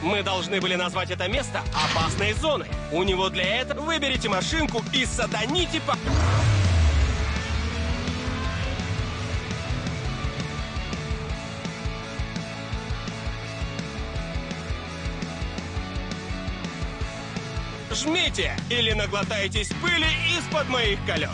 Мы должны были назвать это место опасной зоной. У него для этого выберите машинку и сатаните по... Жмите или наглотаетесь пыли из-под моих колес.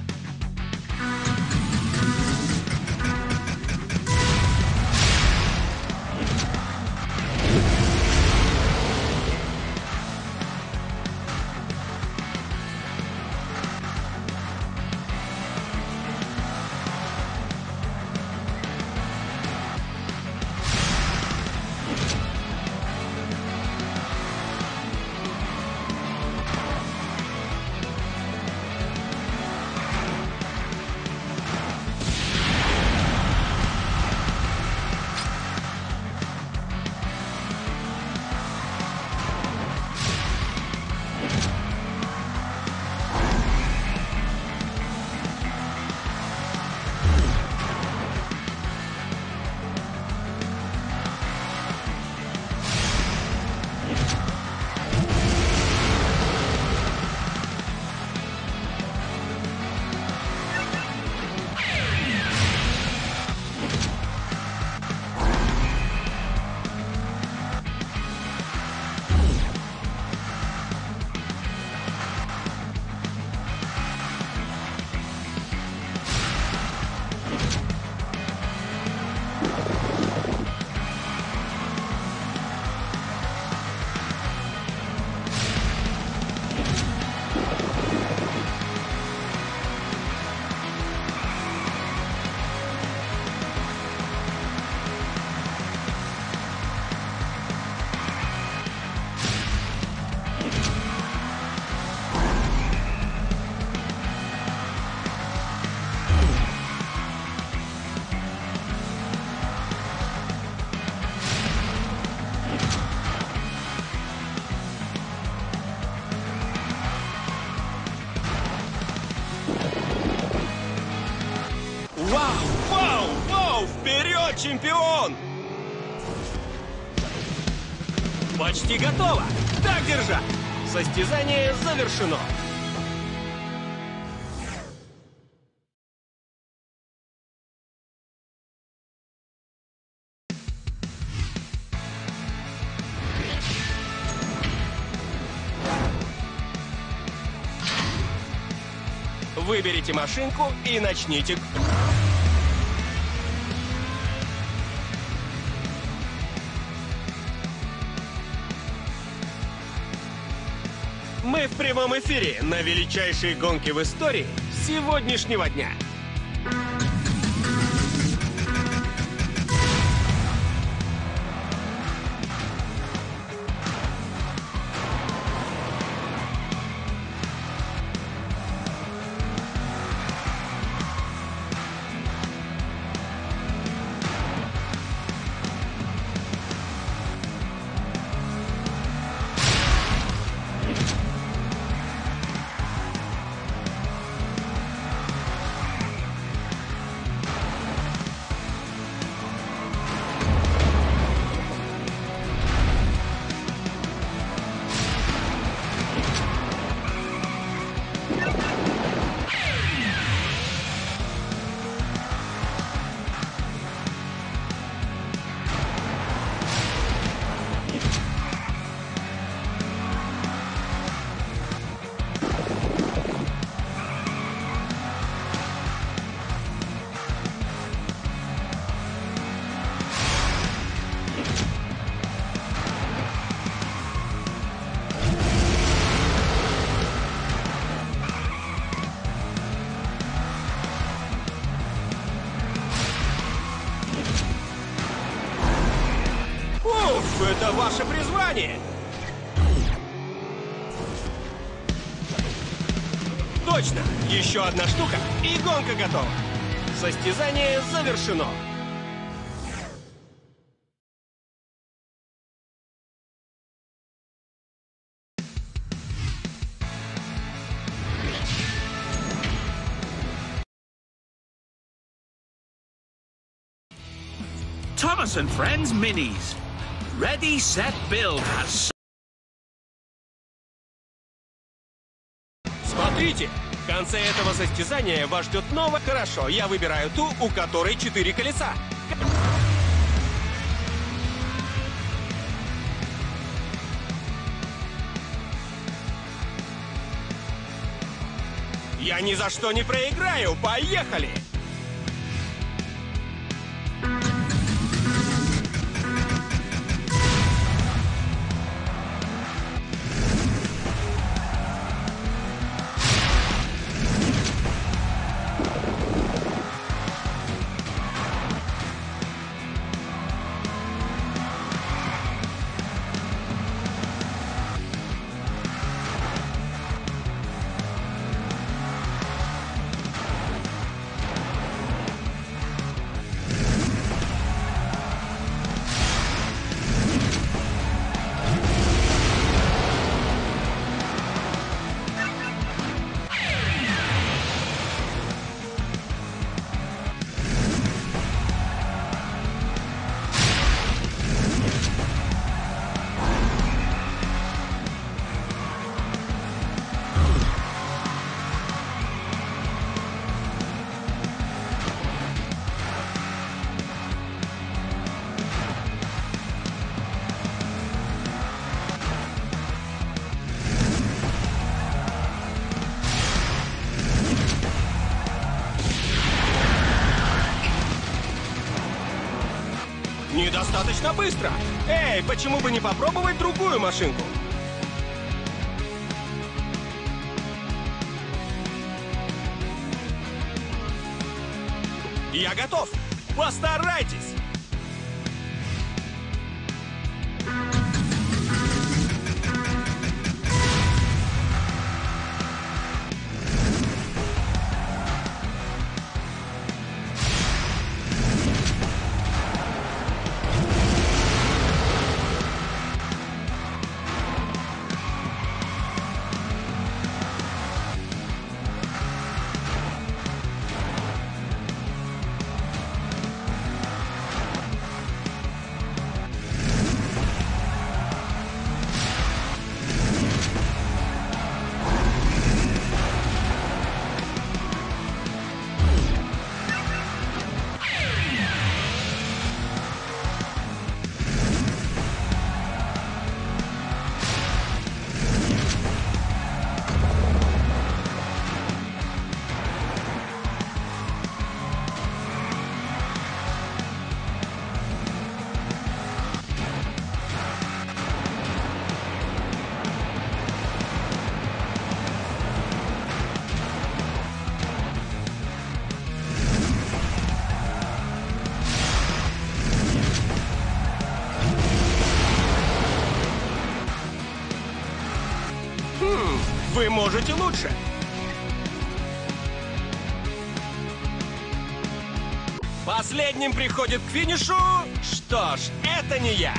Вперед, чемпион! Почти готово! Так держать! Состязание завершено! Выберите машинку и начните. Мы в прямом эфире на величайшей гонке в истории сегодняшнего дня. Это ваше призвание! Точно! Еще одна штука, и гонка готова! Состязание завершено! Thomas and Friends Minis. Ready, Set, Build has... Смотрите! В конце этого состязания вас ждет новое. Хорошо, я выбираю ту, у которой 4 колеса. Я ни за что не проиграю! Поехали! Недостаточно быстро. Эй, почему бы не попробовать другую машинку? Я готов. Постарайтесь. Вы можете лучше. Последним приходит к финишу. Что ж, это не я.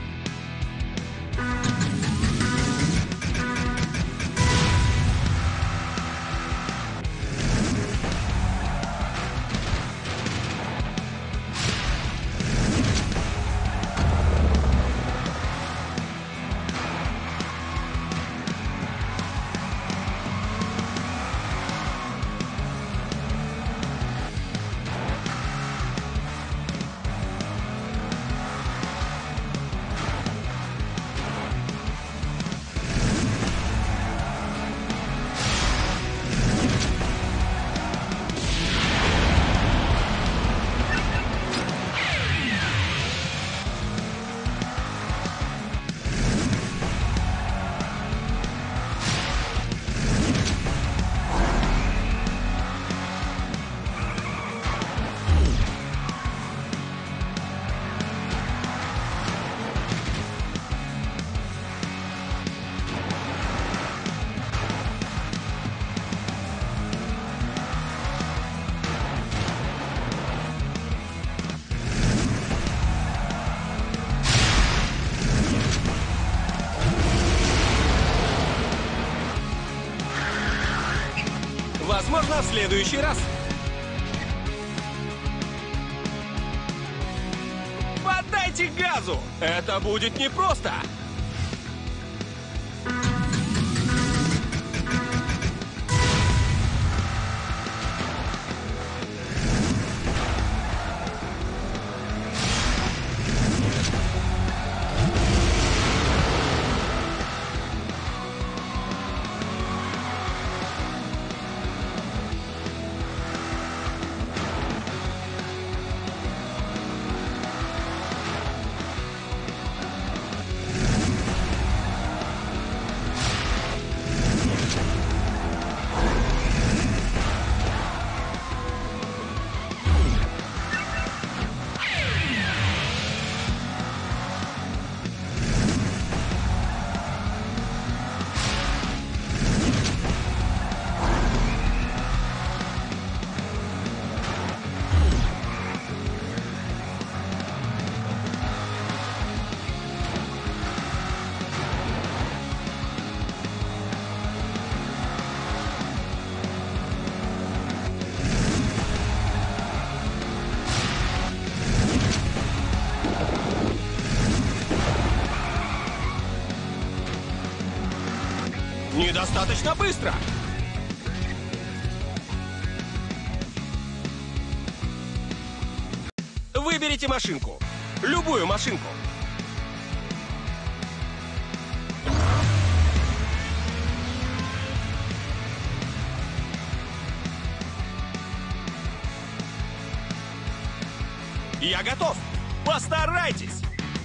Возможно, в следующий раз. Подайте Прибавляйте газу! Это будет непросто! Недостаточно быстро! Выберите машинку. Любую машинку. Я готов. Постарайтесь.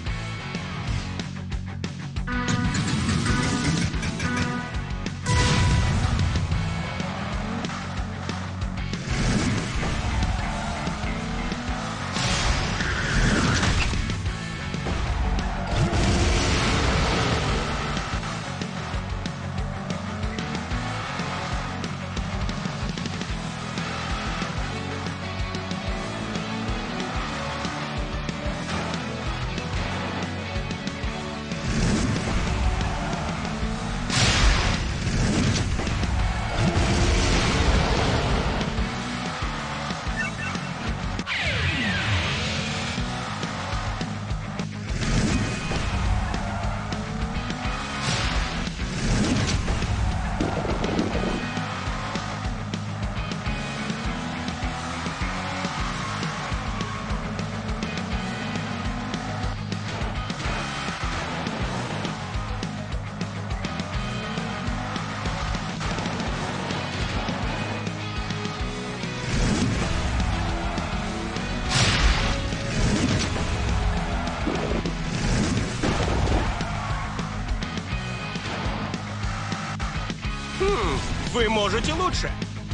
Вы можете лучше.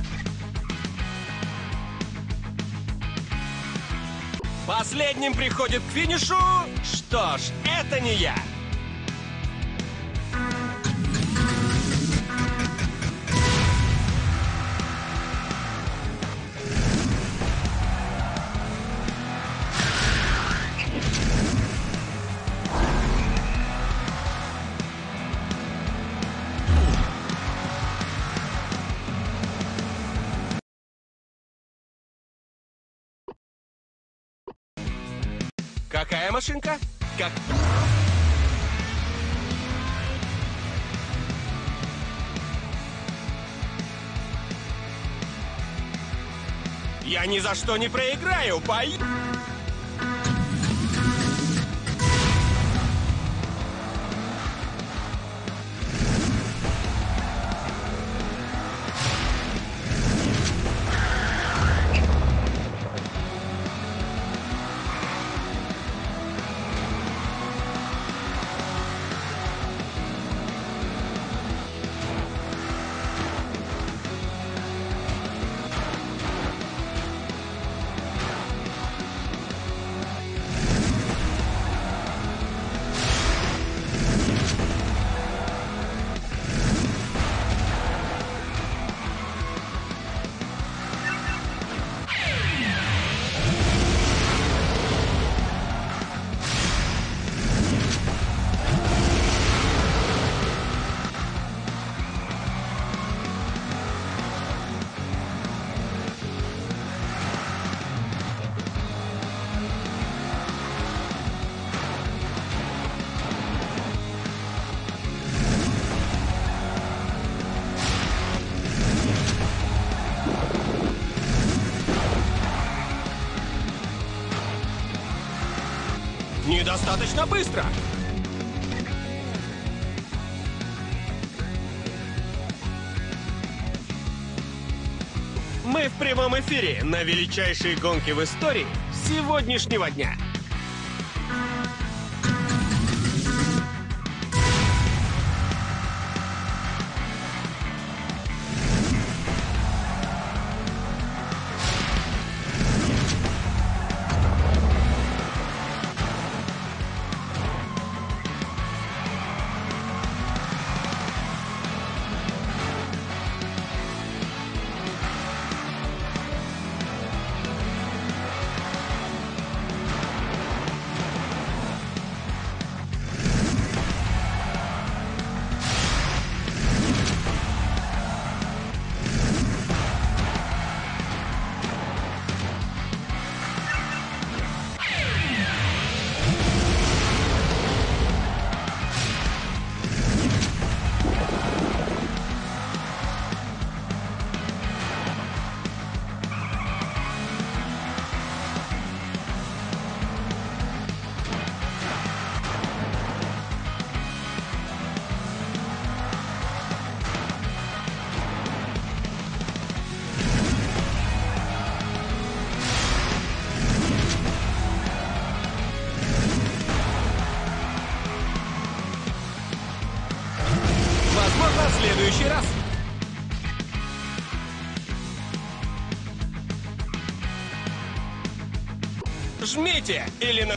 Последним приходит к финишу. Что ж, это не я. Какая машинка? Как... Я ни за что не проиграю, бой! Недостаточно быстро! Мы в прямом эфире на величайшей гонке в истории сегодняшнего дня. Возможно, в следующий раз. Жмите или на...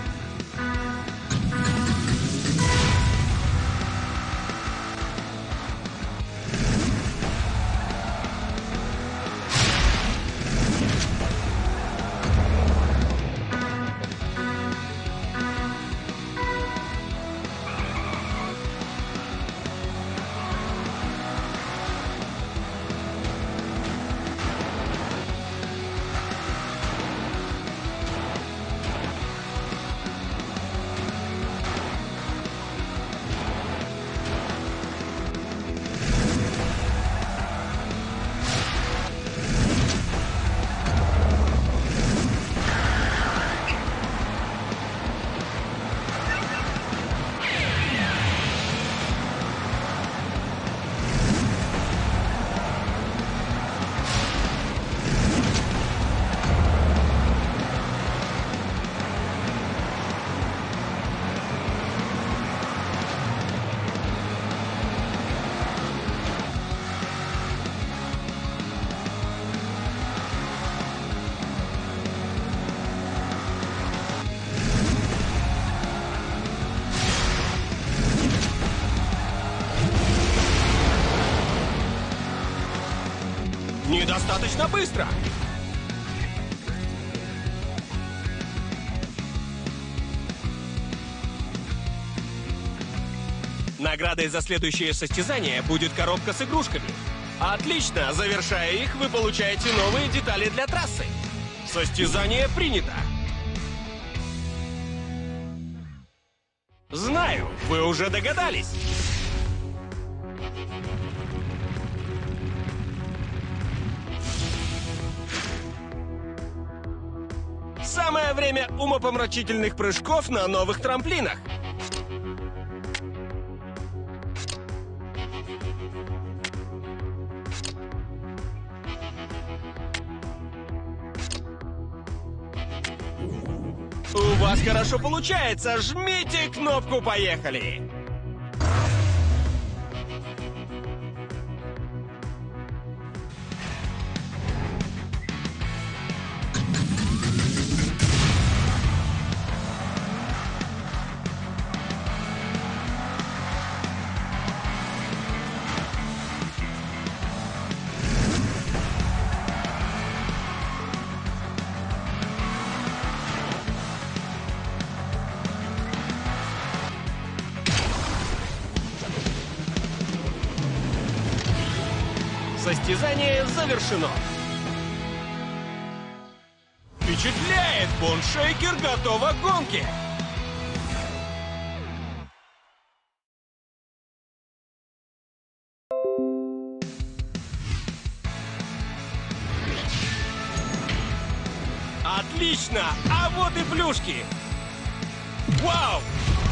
Недостаточно быстро! Наградой за следующее состязание будет коробка с игрушками. Отлично! Завершая их, вы получаете новые детали для трассы. Состязание принято! Знаю, вы уже догадались! Самое время умопомрачительных прыжков на новых трамплинах. У вас хорошо получается. Жмите кнопку «Поехали». Состязание завершено. Впечатляет! Боншейкер готова к гонке! Отлично! А вот и плюшки! Вау!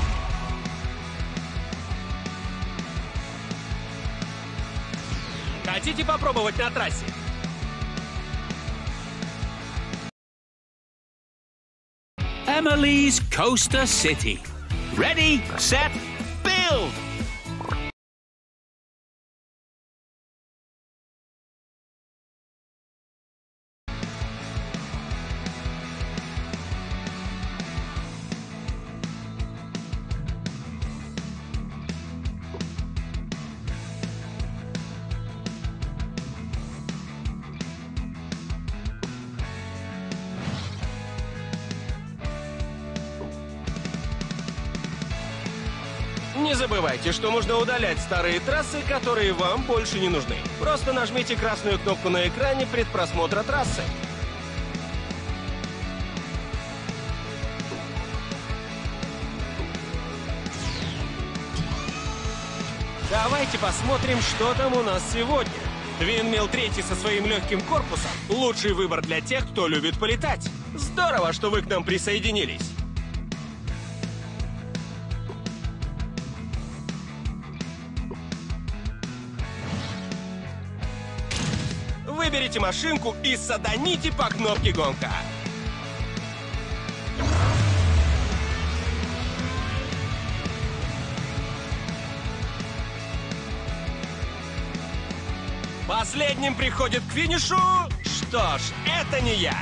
Хотите попробовать на трассе? Emily's Coaster City. Ready, set, build! Не забывайте, что можно удалять старые трассы, которые вам больше не нужны. Просто нажмите красную кнопку на экране предпросмотра трассы. Давайте посмотрим, что там у нас сегодня. Твинмил 3 со своим легким корпусом – лучший выбор для тех, кто любит полетать. Здорово, что вы к нам присоединились. Выберите машинку и саданите по кнопке гонка. Последним приходит к финишу... Что ж, это не я.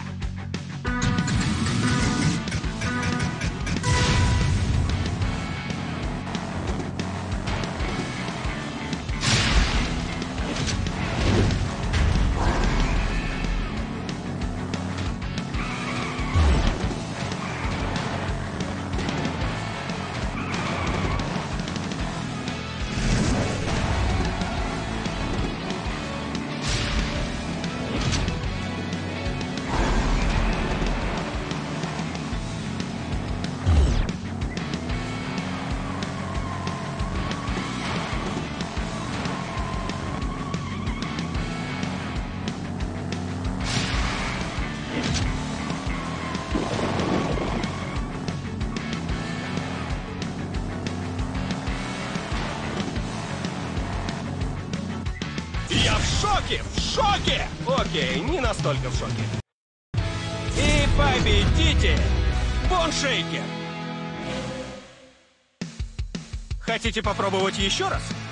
Я в шоке! В шоке! Окей, не настолько в шоке. И победитель! Боншейкер! Хотите попробовать еще раз?